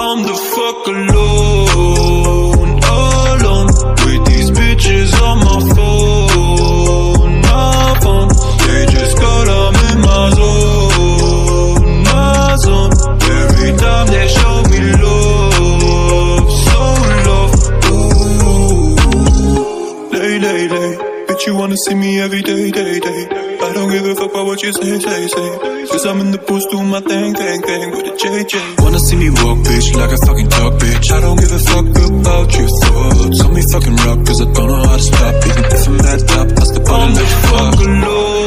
I'm the fuck alone, alone, with these bitches on my phone, They just got I'm in my zone, Every time they show me love, so love, ooh. Lay, bitch, you wanna see me every day. I don't give a fuck about what you say. Cause I'm in the booth doing my thing with a JJ. Wanna see me walk, bitch, like a fucking dog, bitch. I don't give a fuck about your thoughts. Tell me fucking rock, cause I don't know how to stop. Even if I'm that top, I step on the fuck alone.